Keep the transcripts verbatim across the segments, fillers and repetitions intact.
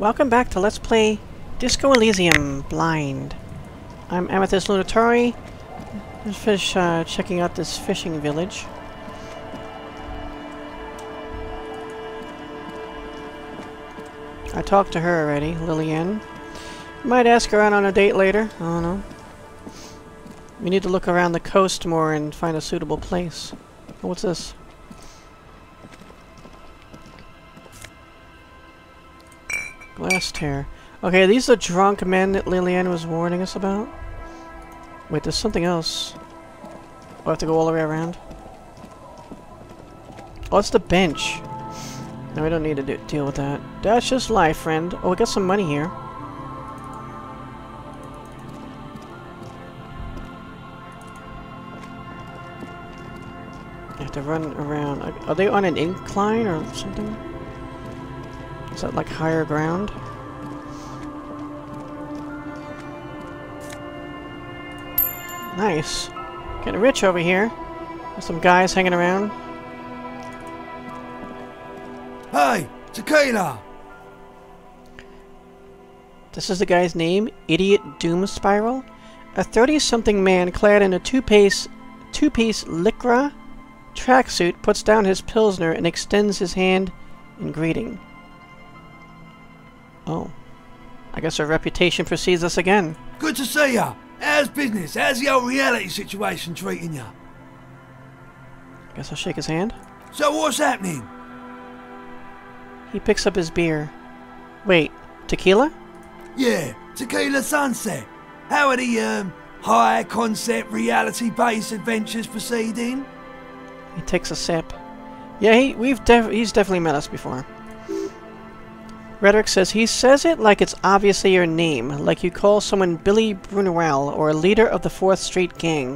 Welcome back to Let's Play Disco Elysium Blind. I'm Amethyst Lunatori. Just fish, uh, checking out this fishing village. I talked to her already, Lillian. Might ask her out on a date later. I don't know. We need to look around the coast more and find a suitable place. Oh, what's this? Glass tear. Okay, these are drunk men that Lillian was warning us about. Wait, there's something else. We'll have to go all the way around. Oh, it's the bench. No, we don't need to do deal with that. That's just life, friend. Oh, we got some money here. I have to run around. Are they on an incline or something? Is that like higher ground? Nice. Getting rich over here. There's some guys hanging around. Hey, tequila! This is the guy's name, Idiot Doom Spiral. A thirty-something man clad in a two-piece two-piece lycra tracksuit puts down his pilsner and extends his hand in greeting. Oh. I guess our reputation precedes us again. Good to see ya. How's business? How's the old reality situation treating ya? Guess I'll shake his hand. So what's happening? He picks up his beer. Wait, tequila? Yeah, Tequila Sunset. How are the, um, high-concept, reality-based adventures proceeding? He takes a sip. Yeah, he, we've def he's definitely met us before. Rhetoric says, he says it like it's obviously your name, like you call someone Billy Brunerell or a leader of the fourth Street Gang.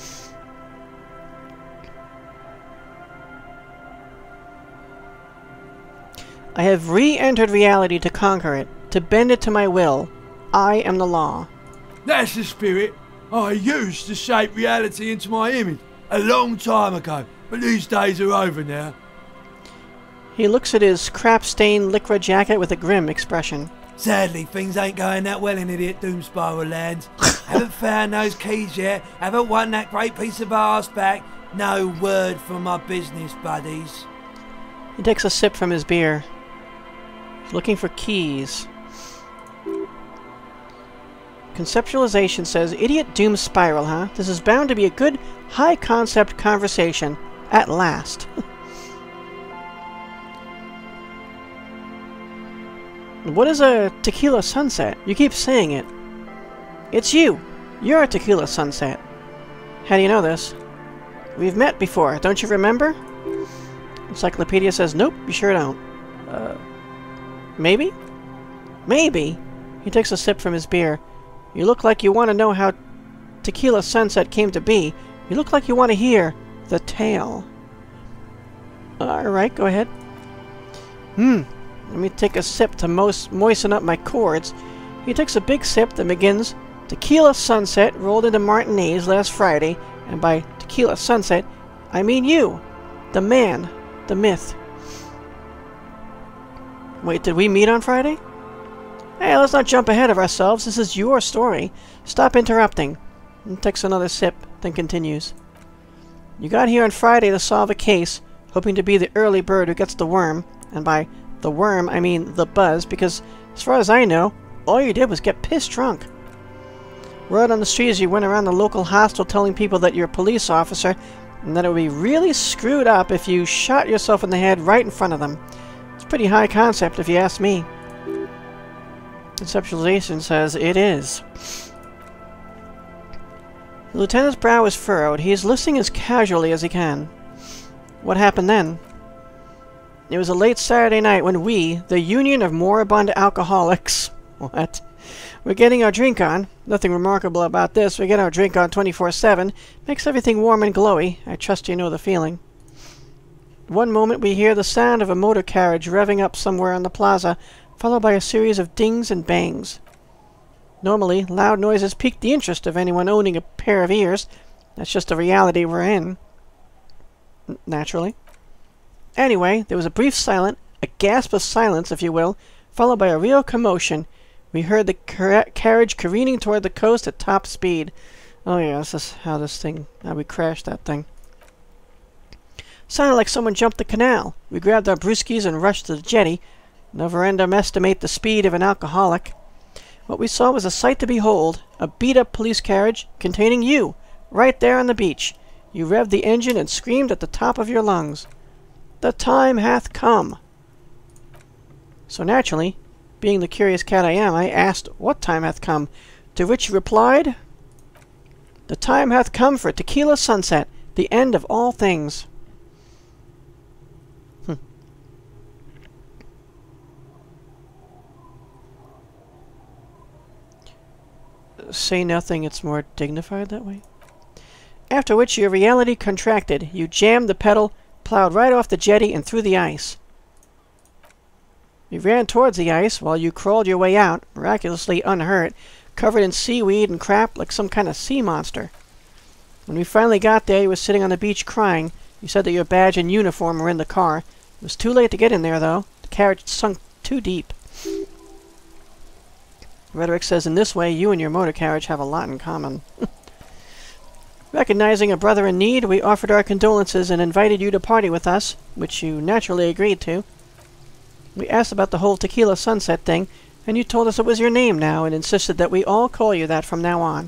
I have re-entered reality to conquer it, to bend it to my will. I am the law. That's the spirit. I used to shape reality into my image a long time ago, but these days are over now. He looks at his crap-stained lycra jacket with a grim expression. Sadly, things ain't going that well in Idiot Doom Spiral land. Haven't found those keys yet, haven't won that great piece of arse back. No word from my business buddies. He takes a sip from his beer. He's looking for keys. Conceptualization says, Idiot Doom Spiral, huh? This is bound to be a good, high-concept conversation. At last. What is a tequila sunset? You keep saying it. It's you. You're a tequila sunset. How do you know this? We've met before, don't you remember? Encyclopedia says, nope, you sure don't. Uh, maybe? Maybe. He takes a sip from his beer. You look like you want to know how Tequila Sunset came to be. You look like you want to hear the tale. Alright, go ahead. Hmm. Let me take a sip to most moisten up my chords. He takes a big sip that begins, Tequila Sunset rolled into Martinez last Friday, and by Tequila Sunset, I mean you, the man, the myth. Wait, did we meet on Friday? Hey, let's not jump ahead of ourselves. This is your story. Stop interrupting. And takes another sip, then continues. You got here on Friday to solve a case, hoping to be the early bird who gets the worm, and by the worm, I mean the buzz, because, as far as I know, all you did was get pissed drunk. Word on the streets you went around the local hostel telling people that you're a police officer, and that it would be really screwed up if you shot yourself in the head right in front of them. It's pretty high concept, if you ask me. Conceptualization says it is. The lieutenant's brow is furrowed. He is listening as casually as he can. What happened then? It was a late Saturday night when we, the Union of Moribund Alcoholics, what? We're getting our drink on. Nothing remarkable about this. We get our drink on twenty-four seven. Makes everything warm and glowy. I trust you know the feeling. One moment we hear the sound of a motor carriage revving up somewhere on the plaza, followed by a series of dings and bangs. Normally, loud noises pique the interest of anyone owning a pair of ears. That's just the reality we're in. N- naturally. Anyway, there was a brief silence, a gasp of silence, if you will, followed by a real commotion. We heard the car carriage careening toward the coast at top speed. Oh yeah, this is how this thing, how we crashed that thing. Sounded like someone jumped the canal. We grabbed our brewskis and rushed to the jetty. Never underestimate the speed of an alcoholic. What we saw was a sight to behold. A beat-up police carriage containing you, right there on the beach. You revved the engine and screamed at the top of your lungs. The time hath come. So naturally, being the curious cat I am, I asked what time hath come, to which you replied, the time hath come for tequila sunset, the end of all things. Hm. Say nothing, it's more dignified that way. After which your reality contracted. You jammed the pedal, plowed right off the jetty and through the ice. You ran towards the ice while you crawled your way out, miraculously unhurt, covered in seaweed and crap like some kind of sea monster. When we finally got there, you were sitting on the beach crying. You said that your badge and uniform were in the car. It was too late to get in there, though. The carriage sunk too deep. Rhetoric says in this way, you and your motor carriage have a lot in common. Recognizing a brother in need, we offered our condolences and invited you to party with us, which you naturally agreed to. We asked about the whole tequila sunset thing, and you told us it was your name now and insisted that we all call you that from now on.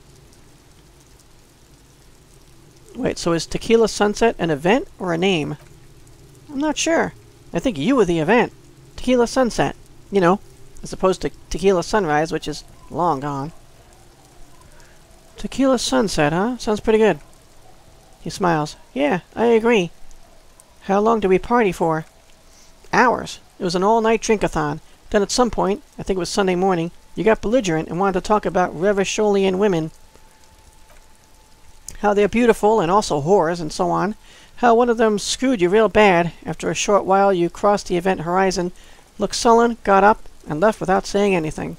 Wait, so is tequila sunset an event or a name? I'm not sure. I think you were the event. Tequila sunset. You know, as opposed to tequila sunrise, which is long gone. Tequila sunset, huh? Sounds pretty good. He smiles. Yeah, I agree. How long did we party for? Hours. It was an all-night drink-a-thon. Then at some point, I think it was Sunday morning, you got belligerent and wanted to talk about Revacholian women. How they're beautiful and also whores and so on. How one of them screwed you real bad. After a short while, you crossed the event horizon, looked sullen, got up, and left without saying anything.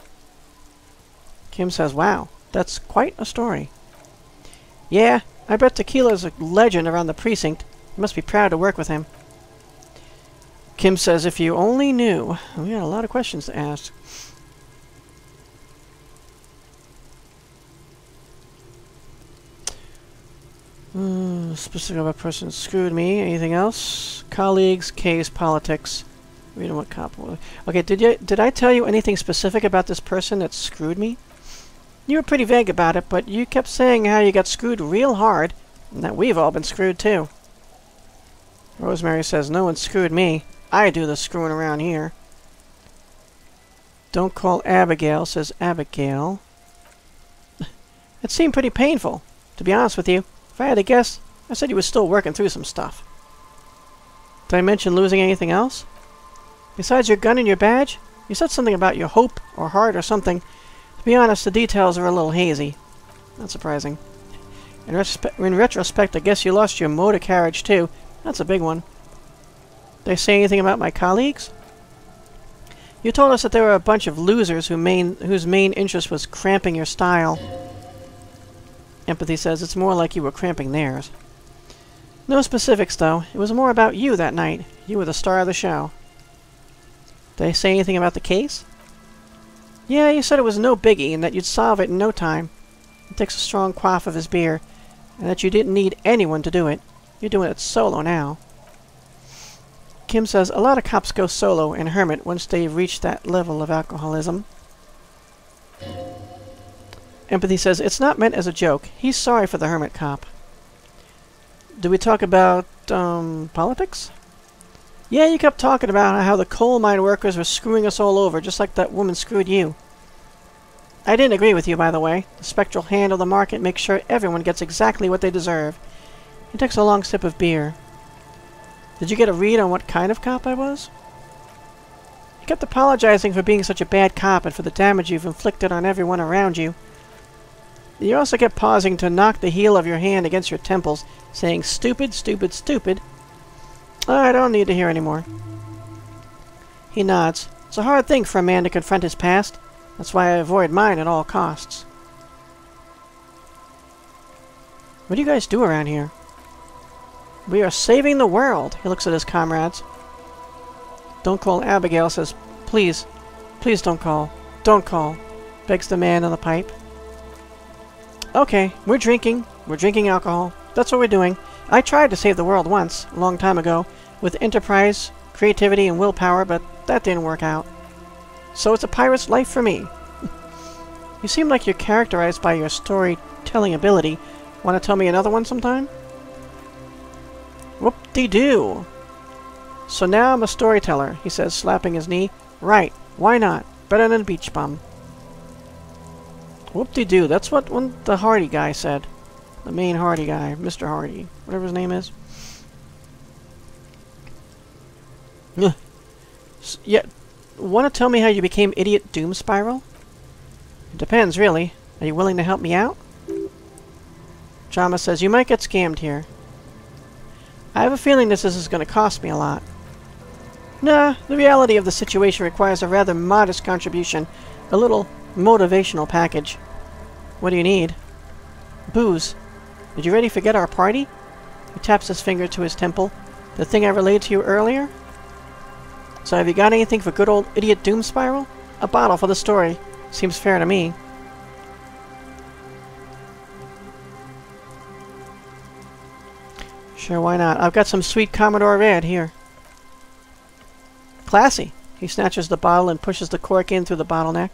Kim says, wow, that's quite a story. Yeah, I bet Tequila's a legend around the precinct. You must be proud to work with him. Kim says, if you only knew. We had a lot of questions to ask. Uh, specific about person screwed me. Anything else? Colleagues, case, politics. Reading what cop. Okay, did you did I tell you anything specific about this person that screwed me? You were pretty vague about it, but you kept saying how you got screwed real hard, and that we've all been screwed too. Rosemary says, no one screwed me. I do the screwing around here. Don't call Abigail, says Abigail. It seemed pretty painful, to be honest with you. If I had to guess, I said you were still working through some stuff. Did I mention losing anything else? Besides your gun and your badge? You said something about your hope or heart or something. To be honest, the details are a little hazy. Not surprising. In, respe in retrospect, I guess you lost your motor carriage too. That's a big one. Did I say anything about my colleagues? You told us that there were a bunch of losers who main, whose main interest was cramping your style. Empathy says it's more like you were cramping theirs. No specifics, though. It was more about you that night. You were the star of the show. Did I say anything about the case? Yeah, you said it was no biggie and that you'd solve it in no time. He takes a strong quaff of his beer, and that you didn't need anyone to do it. You're doing it solo now. Kim says a lot of cops go solo and hermit once they reach that level of alcoholism. Empathy says it's not meant as a joke. He's sorry for the hermit cop. Do we talk about, um, politics? Yeah, you kept talking about how the coal mine workers were screwing us all over, just like that woman screwed you. I didn't agree with you, by the way. The spectral hand of the market makes sure everyone gets exactly what they deserve. He takes a long sip of beer. Did you get a read on what kind of cop I was? You kept apologizing for being such a bad cop and for the damage you've inflicted on everyone around you. You also kept pausing to knock the heel of your hand against your temples, saying, stupid, stupid, stupid. I don't need to hear any more. He nods. It's a hard thing for a man to confront his past. That's why I avoid mine at all costs. What do you guys do around here? We are saving the world. He looks at his comrades. Don't call Abigail, says Please, please don't call. Don't call, begs the man on the pipe. Okay, we're drinking. We're drinking alcohol. That's what we're doing. I tried to save the world once, a long time ago, with enterprise, creativity, and willpower, but that didn't work out. So it's a pirate's life for me. You seem like you're characterized by your storytelling ability. Want to tell me another one sometime? Whoop-de-doo. So now I'm a storyteller, he says, slapping his knee. Right, why not? Better than a beach bum. Whoop-de-doo, that's what one, the Hardy guy said. The main Hardy guy, Mister Hardy, whatever his name is. Yeah, want to tell me how you became Idiot Doom Spiral? It depends, really. Are you willing to help me out? Drama says, you might get scammed here. I have a feeling this is going to cost me a lot. Nah, the reality of the situation requires a rather modest contribution. A little motivational package. What do you need? Booze. Did you already forget our party? He taps his finger to his temple. The thing I relayed to you earlier? So have you got anything for good old Idiot Doom Spiral? A bottle for the story. Seems fair to me. Sure, why not? I've got some sweet Commodore Red here. Classy. He snatches the bottle and pushes the cork in through the bottleneck.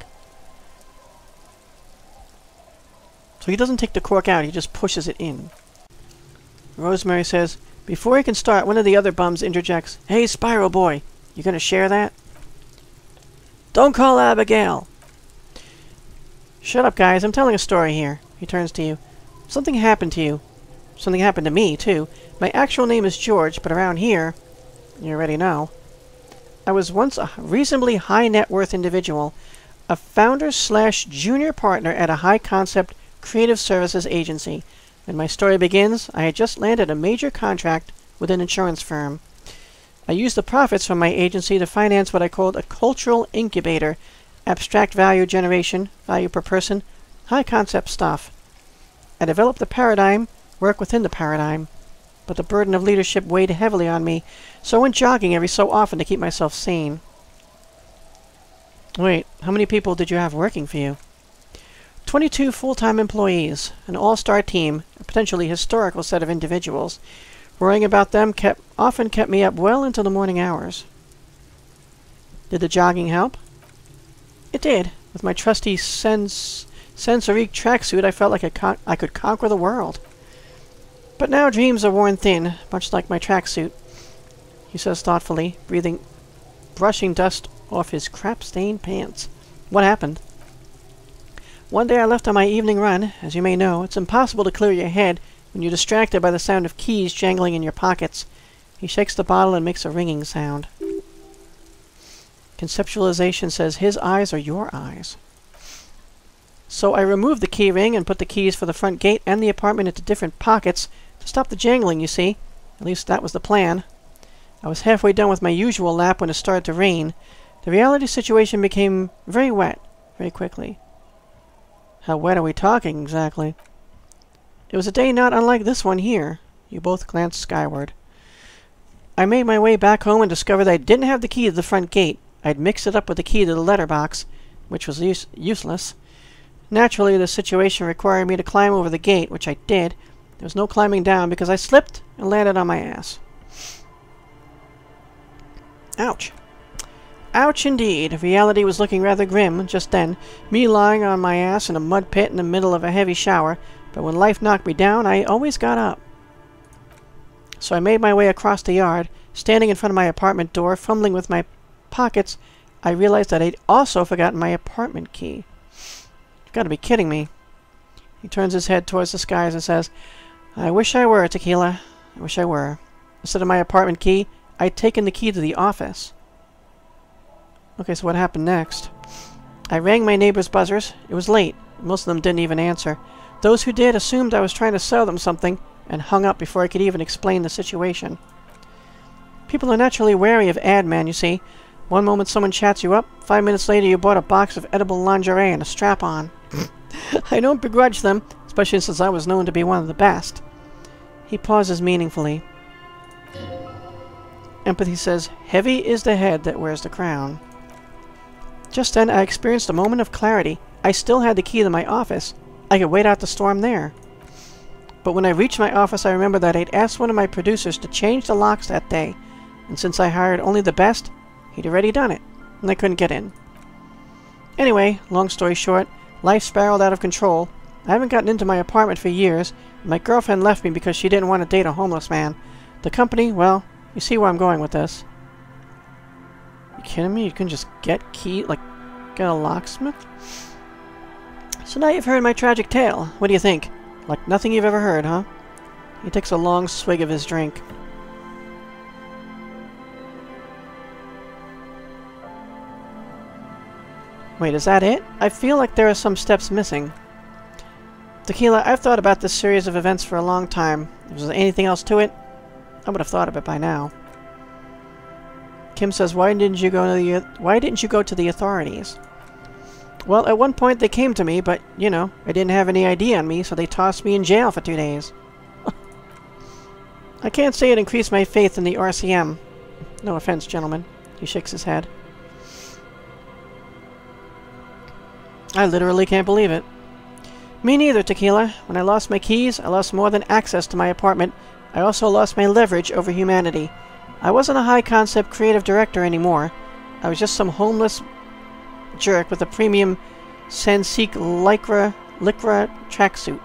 So he doesn't take the cork out, he just pushes it in. Rosemary says, before he can start, one of the other bums interjects, Hey, Spiral Boy, you gonna share that? Don't call Abigail! Shut up, guys, I'm telling a story here. He turns to you. Something happened to you. Something happened to me, too. My actual name is George, but around here, you already know, I was once a reasonably high net worth individual, a founder slash junior partner at a high concept creative services agency. When my story begins, I had just landed a major contract with an insurance firm. I used the profits from my agency to finance what I called a cultural incubator, abstract value generation, value per person, high concept stuff. I developed the paradigm, work within the paradigm, but the burden of leadership weighed heavily on me, so I went jogging every so often to keep myself sane. Wait, how many people did you have working for you? Twenty-two full-time employees, an all-star team, a potentially historical set of individuals. Worrying about them kept often kept me up well into the morning hours. Did the jogging help? It did. With my trusty sens Sensorique tracksuit, I felt like I, con I could conquer the world. But now dreams are worn thin, much like my tracksuit, he says thoughtfully, breathing, brushing dust off his crap-stained pants. What happened? One day I left on my evening run. As you may know, it's impossible to clear your head when you're distracted by the sound of keys jangling in your pockets. He shakes the bottle and makes a ringing sound. Conceptualization says his eyes are your eyes. So I removed the key ring and put the keys for the front gate and the apartment into different pockets to stop the jangling, you see. At least that was the plan. I was halfway done with my usual lap when it started to rain. The reality situation became very wet, very quickly. How wet are we talking, exactly? It was a day not unlike this one here. You both glanced skyward. I made my way back home and discovered I didn't have the key to the front gate. I'd mixed it up with the key to the letterbox, which was use useless. Naturally, the situation required me to climb over the gate, which I did. There was no climbing down because I slipped and landed on my ass. Ouch. Ouch indeed. Reality was looking rather grim just then, me lying on my ass in a mud pit in the middle of a heavy shower, but when life knocked me down, I always got up. So I made my way across the yard. Standing in front of my apartment door, fumbling with my pockets, I realized that I'd also forgotten my apartment key. You've got to be kidding me. He turns his head towards the skies and says, I wish I were, Tequila. I wish I were. Instead of my apartment key, I'd taken the key to the office. Okay, so what happened next? I rang my neighbor's buzzers. It was late. Most of them didn't even answer. Those who did assumed I was trying to sell them something and hung up before I could even explain the situation. People are naturally wary of ad man, you see. One moment someone chats you up, five minutes later you bought a box of edible lingerie and a strap-on. I don't begrudge them, especially since I was known to be one of the best. He pauses meaningfully. Empathy says, heavy is the head that wears the crown. Just then, I experienced a moment of clarity. I still had the key to my office. I could wait out the storm there. But when I reached my office, I remembered that I'd asked one of my producers to change the locks that day, and since I hired only the best, he'd already done it, and I couldn't get in. Anyway, long story short, life spiraled out of control. I haven't gotten into my apartment for years, and my girlfriend left me because she didn't want to date a homeless man. The company, well, you see where I'm going with this. You kidding me? You can just get key, like, get a locksmith? So now you've heard my tragic tale. What do you think? Like nothing you've ever heard, huh? He takes a long swig of his drink. Wait, is that it? I feel like there are some steps missing. Tequila, I've thought about this series of events for a long time. If there's anything else to it, I would have thought of it by now. Kim says, why didn't you go to the why didn't you go to the authorities? Well, at one point they came to me, but, you know, I didn't have any I D on me, so they tossed me in jail for two days. I can't say it increased my faith in the R C M. No offense, gentlemen. He shakes his head. I literally can't believe it. Me neither, Tequila. When I lost my keys, I lost more than access to my apartment. I also lost my leverage over humanity. I wasn't a high-concept creative director anymore. I was just some homeless jerk with a premium Sanseek Lycra, Lycra tracksuit.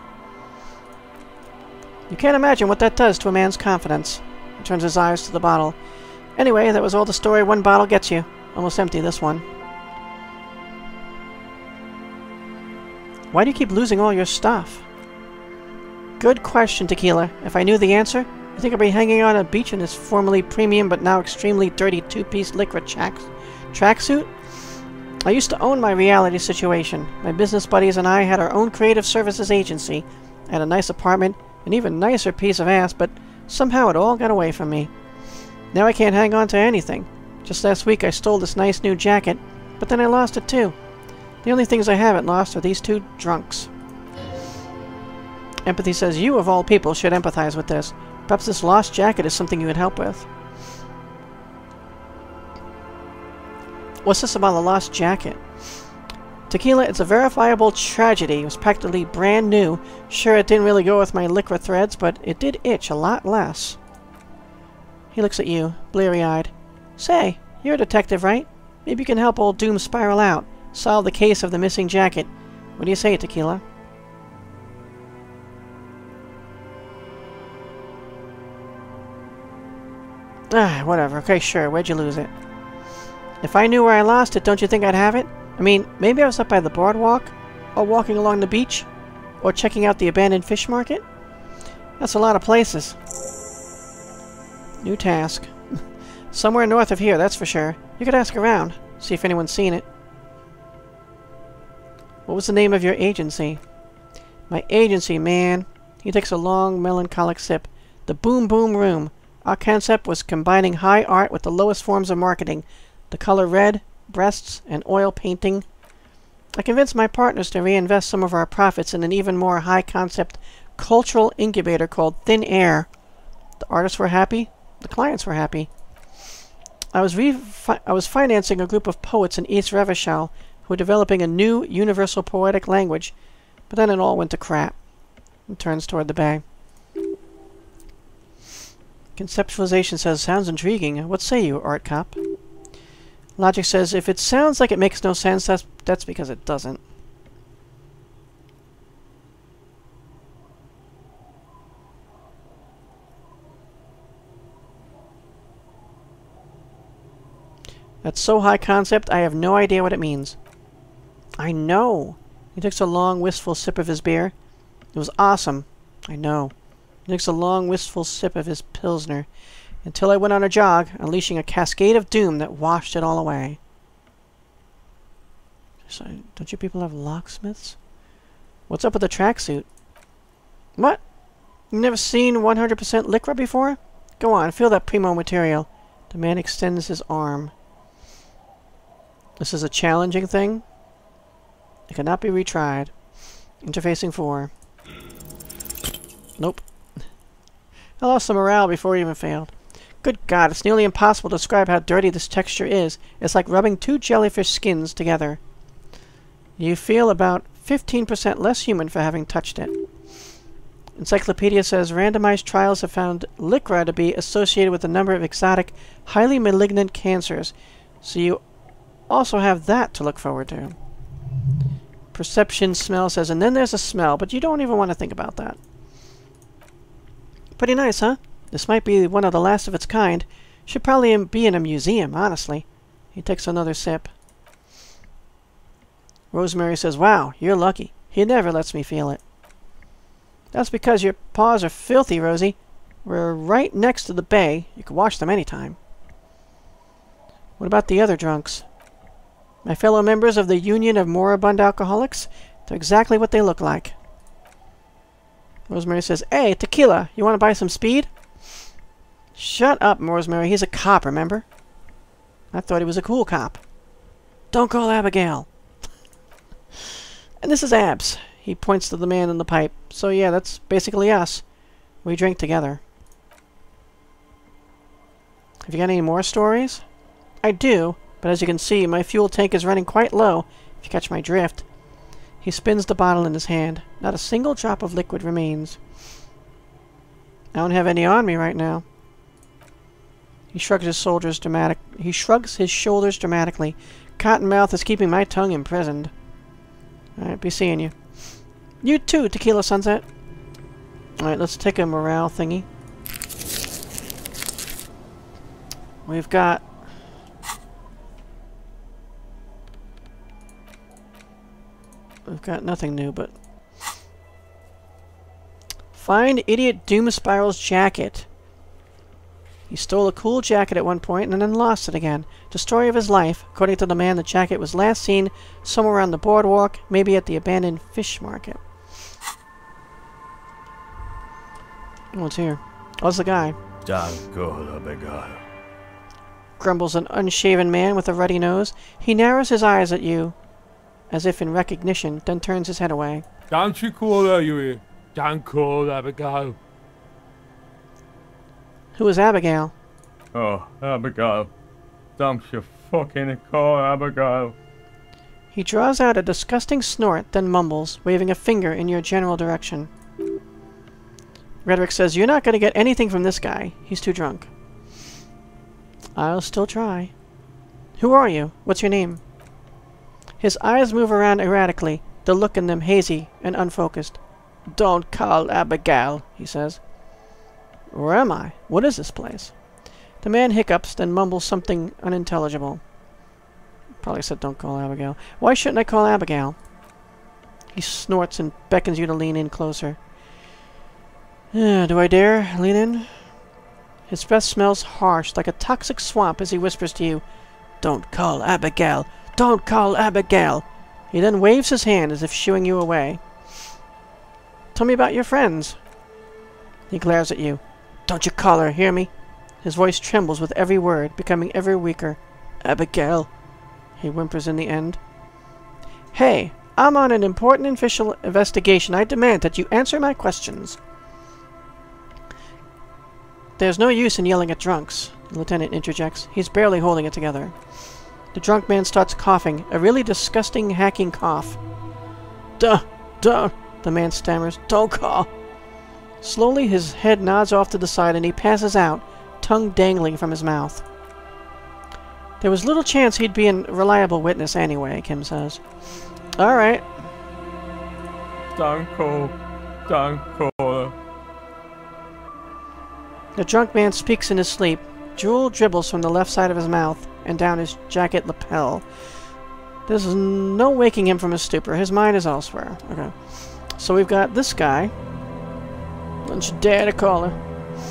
You can't imagine what that does to a man's confidence. He turns his eyes to the bottle. Anyway, that was all the story one bottle gets you. Almost empty, this one. Why do you keep losing all your stuff? Good question, Tequila. If I knew the answer, you think I'd be hanging on a beach in this formerly premium but now extremely dirty two-piece Lycra track tracksuit? I used to own my reality situation. My business buddies and I had our own creative services agency. I had a nice apartment, an even nicer piece of ass, but somehow it all got away from me. Now I can't hang on to anything. Just last week I stole this nice new jacket, but then I lost it too. The only things I haven't lost are these two drunks. Empathy says, you of all people should empathize with this. Perhaps this lost jacket is something you would help with. What's this about the lost jacket? Tequila, it's a verifiable tragedy. It was practically brand new. Sure, it didn't really go with my Lycra threads, but it did itch a lot less. He looks at you, bleary-eyed. Say, you're a detective, right? Maybe you can help old Doom spiral out. Solve the case of the missing jacket. What do you say, Tequila? Ah, whatever. Okay, sure. Where'd you lose it? If I knew where I lost it, don't you think I'd have it? I mean, maybe I was up by the boardwalk, or walking along the beach, or checking out the abandoned fish market. That's a lot of places. New task. Somewhere north of here, that's for sure. You could ask around, see if anyone's seen it. What was the name of your agency? My agency, man. He takes a long, melancholic sip. The Boom Boom Room. Our concept was combining high art with the lowest forms of marketing. The color red, breasts, and oil painting. I convinced my partners to reinvest some of our profits in an even more high-concept cultural incubator called Thin Air. The artists were happy. The clients were happy. I was, re I was financing a group of poets in East Revachol who were developing a new universal poetic language, but then it all went to crap. He turns toward the bay. Conceptualization says, sounds intriguing. What say you, Art Cop? Logic says, if it sounds like it makes no sense, that's, that's because it doesn't. That's so high concept, I have no idea what it means. I know. He takes a long, wistful sip of his beer. It was awesome. I know. He takes a long, wistful sip of his Pilsner. Until I went on a jog, unleashing a cascade of doom that washed it all away. So, don't you people have locksmiths? What's up with the tracksuit? What? You've never seen one hundred percent Lycra before? Go on, feel that primo material. The man extends his arm. This is a challenging thing. It cannot be retried. Interfacing four. Nope. I lost the morale before he even failed. Good God, it's nearly impossible to describe how dirty this texture is. It's like rubbing two jellyfish skins together. You feel about fifteen percent less human for having touched it. Encyclopedia says randomized trials have found Lycra to be associated with a number of exotic, highly malignant cancers. So you also have that to look forward to. Perception smell says, and then there's a smell, but you don't even want to think about that. Pretty nice, huh? This might be one of the last of its kind. Should probably be in a museum, honestly. He takes another sip. Rosemary says, wow, you're lucky. He never lets me feel it. That's because your paws are filthy, Rosie. We're right next to the bay. You can wash them anytime. What about the other drunks? My fellow members of the Union of Moribund Alcoholics? They're exactly what they look like. Rosemary says, hey, tequila, you want to buy some speed? Shut up, Rosemary. He's a cop, remember? I thought he was a cool cop. Don't call Abigail. And this is Abs. He points to the man in the pipe. So yeah, that's basically us. We drink together. Have you got any more stories? I do, but as you can see, my fuel tank is running quite low, if you catch my drift. He spins the bottle in his hand. Not a single drop of liquid remains. I don't have any on me right now. He shrugs his shoulders dramatic. He shrugs his shoulders dramatically. Cottonmouth is keeping my tongue imprisoned. Alright, be seeing you. You too, Tequila Sunset. Alright, let's take a morale thingy. We've got... We've got nothing new, but... Find Idiot Doom Spiral's jacket. He stole a cool jacket at one point and then lost it again. The story of his life. According to the man, the jacket was last seen somewhere on the boardwalk, maybe at the abandoned fish market. Oh, it's here. Oh, it's the guy. Grumbles an unshaven man with a ruddy nose. He narrows his eyes at you, as if in recognition, then turns his head away. Don't you call her, you hear? Don't call Abigail. Who is Abigail? Oh, Abigail. Don't you fucking call Abigail. He draws out a disgusting snort, then mumbles, waving a finger in your general direction. Rhetoric says, you're not going to get anything from this guy. He's too drunk. I'll still try. Who are you? What's your name? His eyes move around erratically, the look in them hazy and unfocused. Don't call Abigail, he says. Where am I? What is this place? The man hiccups, then mumbles something unintelligible. Probably said don't call Abigail. Why shouldn't I call Abigail? He snorts and beckons you to lean in closer. Uh, do I dare lean in? His breath smells harsh, like a toxic swamp, as he whispers to you, don't call Abigail! Don't call Abigail! He then waves his hand as if shooing you away. Tell me about your friends. He glares at you. Don't you call her, hear me? His voice trembles with every word, becoming ever weaker. Abigail, he whimpers in the end. Hey, I'm on an important official investigation. I demand that you answer my questions. There's no use in yelling at drunks, the lieutenant interjects. He's barely holding it together. The drunk man starts coughing, a really disgusting, hacking cough. Duh, duh, the man stammers. Don't call. Slowly, his head nods off to the side and he passes out, tongue dangling from his mouth. There was little chance he'd be a reliable witness anyway, Kim says. Alright. Don't call. Don't call her. The drunk man speaks in his sleep. Drool dribbles from the left side of his mouth and down his jacket lapel. There's no waking him from his stupor. His mind is elsewhere. Okay. So we've got this guy. Don't you dare to call her.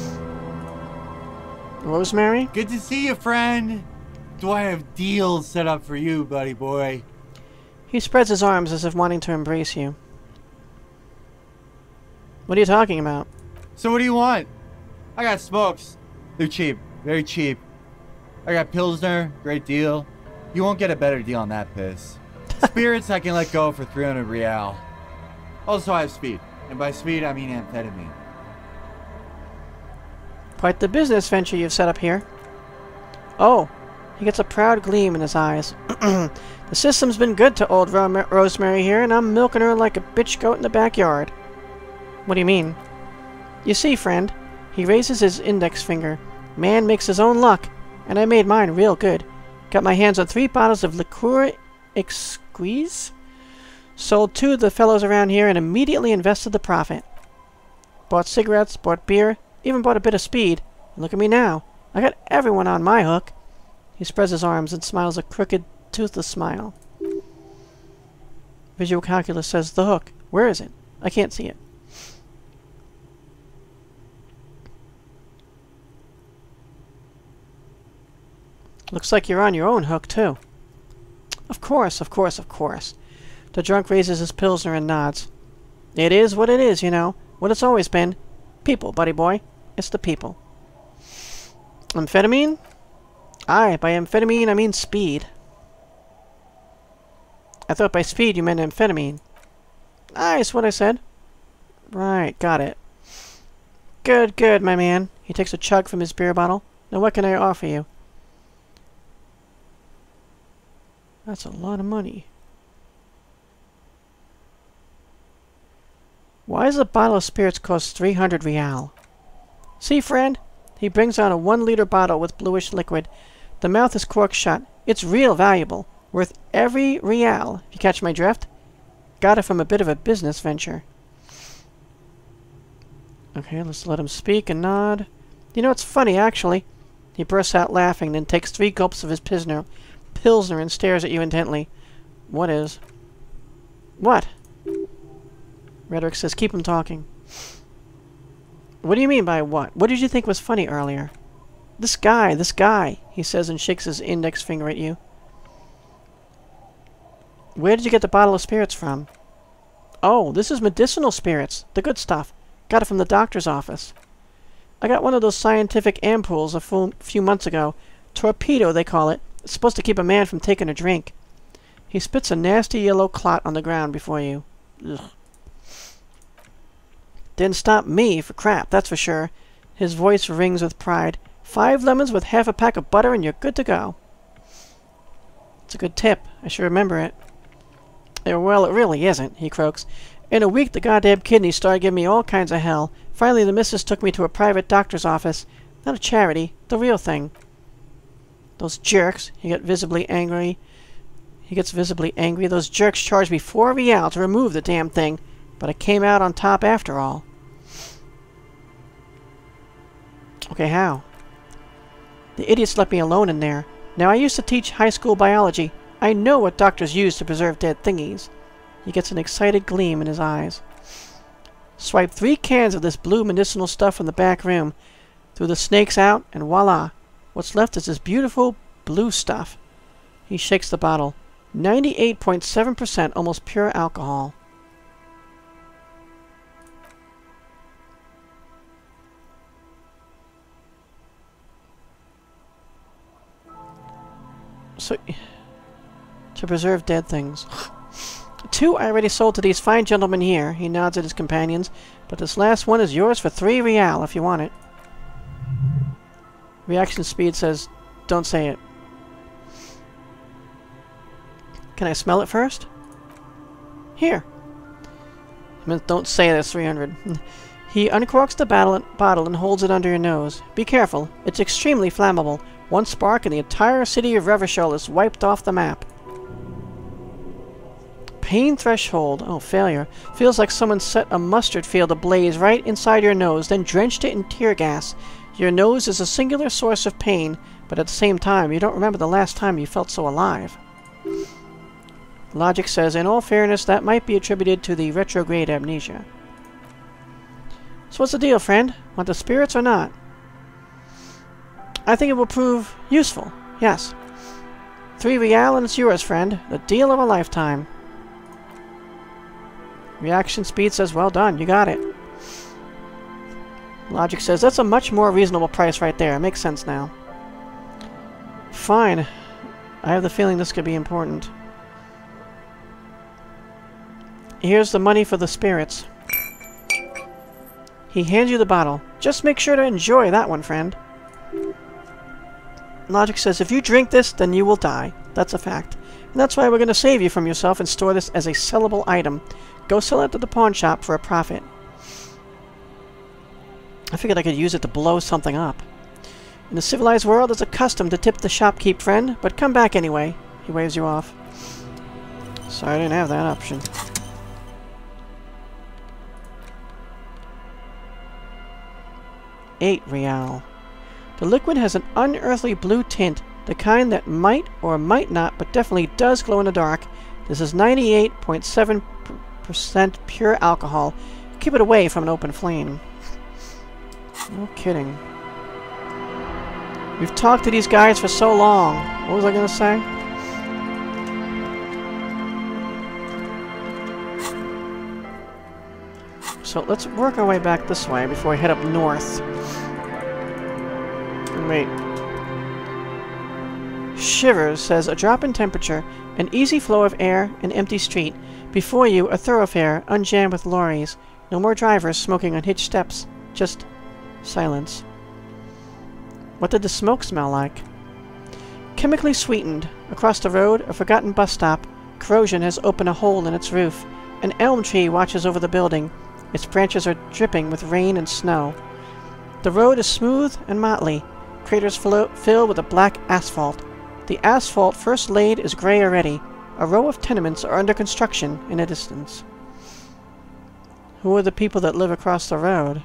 Rosemary? Good to see you, friend. Do I have deals set up for you, buddy boy? He spreads his arms as if wanting to embrace you. What are you talking about? So what do you want? I got smokes. They're cheap. Very cheap. I got Pilsner. Great deal. You won't get a better deal on that piss. Spirits I can let go for three hundred real. Also, I have speed. And by speed, I mean amphetamine. Quite the business venture you've set up here. Oh, he gets a proud gleam in his eyes. The system's been good to old Ro Rosemary here, and I'm milking her like a bitch goat in the backyard. What do you mean? You see, friend, he raises his index finger. Man makes his own luck, and I made mine real good. Got my hands on three bottles of liqueur exquise. Sold two of the fellows around here and immediately invested the profit. Bought cigarettes, bought beer, even bought a bit of speed. And look at me now. I got everyone on my hook. He spreads his arms and smiles a crooked, toothless smile. Visual calculus says the hook. Where is it? I can't see it. Looks like you're on your own hook, too. Of course, of course, of course. The drunk raises his pilsner and nods. It is what it is, you know. What it's always been. People, buddy boy. It's the people. Amphetamine? Aye, by amphetamine I mean speed. I thought by speed you meant amphetamine. Aye, that's what I said. Right, got it. Good, good, my man. He takes a chug from his beer bottle. Now what can I offer you? That's a lot of money. Why does a bottle of spirits cost three hundred real? See, friend? He brings out a one-liter bottle with bluish liquid. The mouth is corked shut. It's real valuable. Worth every real, if you catch my drift. Got it from a bit of a business venture. Okay, let's let him speak and nod. You know, it's funny, actually. He bursts out laughing, then takes three gulps of his pilsner, pilsner and stares at you intently. What is? What? Rhetoric says, keep him talking. What do you mean by what? What did you think was funny earlier? This guy, this guy, he says and shakes his index finger at you. Where did you get the bottle of spirits from? Oh, this is medicinal spirits. The good stuff. Got it from the doctor's office. I got one of those scientific ampoules a few months ago. Torpedo, they call it. It's supposed to keep a man from taking a drink. He spits a nasty yellow clot on the ground before you. Ugh. Didn't stop me for crap, that's for sure. His voice rings with pride. Five lemons with half a pack of butter and you're good to go. It's a good tip. I should remember it. Yeah, well, it really isn't, he croaks. In a week, the goddamn kidneys started giving me all kinds of hell. Finally, the missus took me to a private doctor's office. Not a charity. The real thing. Those jerks. He got visibly angry. He gets visibly angry. Those jerks charged me four real to remove the damn thing. But I came out on top after all. Okay, how? The idiots let me alone in there. Now, I used to teach high school biology. I know what doctors use to preserve dead thingies. He gets an excited gleam in his eyes. Swipe three cans of this blue medicinal stuff from the back room. Threw the snakes out, and voila. What's left is this beautiful blue stuff. He shakes the bottle. ninety-eight point seven percent almost pure alcohol. So, to preserve dead things. Two I already sold to these fine gentlemen here. He nods at his companions. But this last one is yours for three real if you want it. Reaction speed says, don't say it. Can I smell it first? Here. I mean, don't say that's three hundred. He uncorks the bottle, bottle and holds it under your nose. Be careful. It's extremely flammable. One spark and the entire city of Revachol is wiped off the map. Pain threshold. Oh, failure. Feels like someone set a mustard field ablaze right inside your nose, then drenched it in tear gas. Your nose is a singular source of pain, but at the same time, you don't remember the last time you felt so alive. Logic says, in all fairness, that might be attributed to the retrograde amnesia. So what's the deal, friend? Want the spirits or not? I think it will prove useful, yes. Three real and it's yours, friend. The deal of a lifetime. Reaction speed says, well done, you got it. Logic says, that's a much more reasonable price right there. It makes sense now. Fine. I have the feeling this could be important. Here's the money for the spirits. He hands you the bottle. Just make sure to enjoy that one, friend. Logic says if you drink this, then you will die. That's a fact. And that's why we're going to save you from yourself and store this as a sellable item. Go sell it at the pawn shop for a profit. I figured I could use it to blow something up. In the civilized world, it's a custom to tip the shopkeep friend, but come back anyway. He waves you off. Sorry I didn't have that option. Eight real. The liquid has an unearthly blue tint, the kind that might or might not, but definitely does glow in the dark. This is ninety-eight point seven percent pure alcohol. Keep it away from an open flame. No kidding. We've talked to these guys for so long. What was I gonna say? So let's work our way back this way before we head up north. Wait. Shivers says a drop in temperature, an easy flow of air, an empty street. Before you, a thoroughfare, unjammed with lorries. No more drivers smoking on hitched steps. Just silence. What did the smoke smell like? Chemically sweetened. Across the road, a forgotten bus stop. Corrosion has opened a hole in its roof. An elm tree watches over the building. Its branches are dripping with rain and snow. The road is smooth and motley. Craters filled with a black asphalt. The asphalt first laid is gray already. A row of tenements are under construction in the distance. Who are the people that live across the road?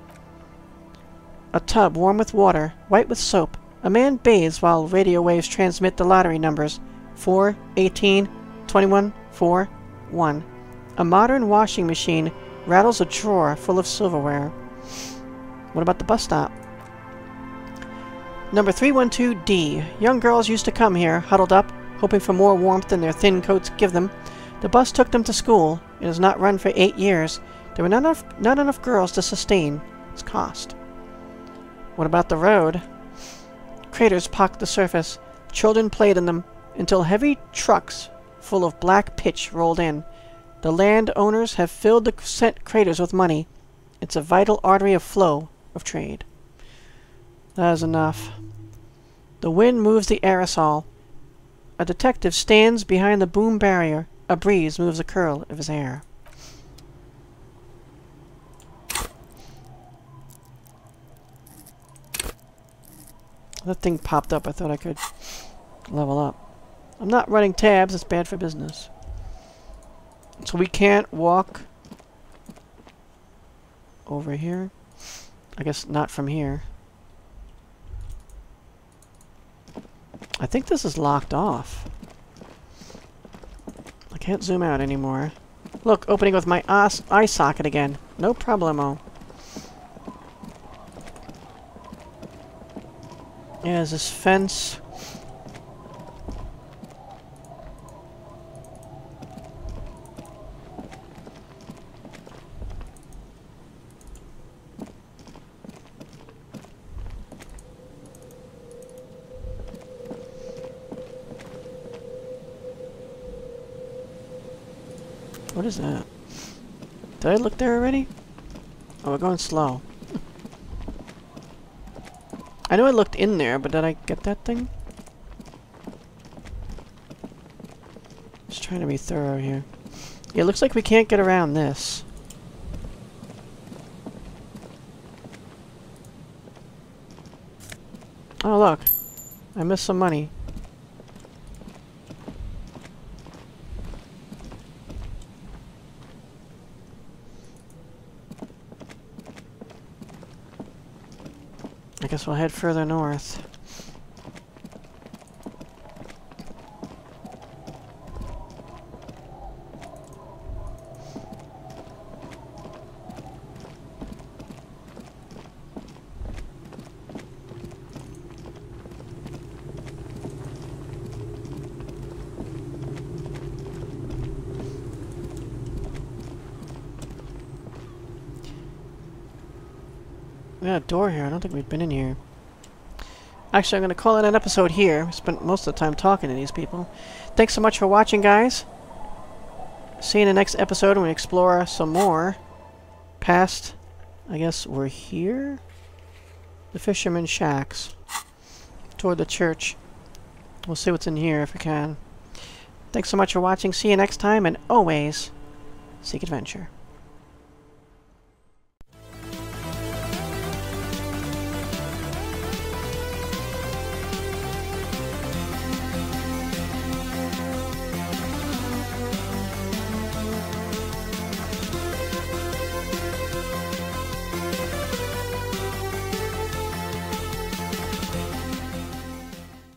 A tub warm with water, white with soap. A man bathes while radio waves transmit the lottery numbers. four, eighteen, twenty-one, four, one. A modern washing machine rattles a drawer full of silverware. What about the bus stop? Number three one two D. Young girls used to come here, huddled up, hoping for more warmth than their thin coats give them. The bus took them to school. It has not run for eight years. There were not enough, not enough girls to sustain its cost. What about the road? Craters pocked the surface. Children played in them until heavy trucks full of black pitch rolled in. The landowners have filled the craters with money. It's a vital artery of flow of trade. That is enough. The wind moves the aerosol. A detective stands behind the boom barrier. A breeze moves a curl of his hair. That thing popped up. I thought I could level up. I'm not running tabs. It's bad for business. So we can't walk over here. I guess not from here. I think this is locked off. I can't zoom out anymore. Look, opening with my eye socket again. No problemo. Yeah, there's this fence. What is that? Did I look there already? Oh, we're going slow. I know I looked in there, but did I get that thing? Just trying to be thorough here. Yeah, it looks like we can't get around this. Oh, look. I missed some money. I guess we'll head further north. We got a door here. I don't think we've been in here. Actually, I'm going to call it an episode here. I spent most of the time talking to these people. Thanks so much for watching, guys. See you in the next episode when we explore some more past I guess we're here? The Fisherman's Shacks. Toward the church. We'll see what's in here if we can. Thanks so much for watching. See you next time, and always seek adventure.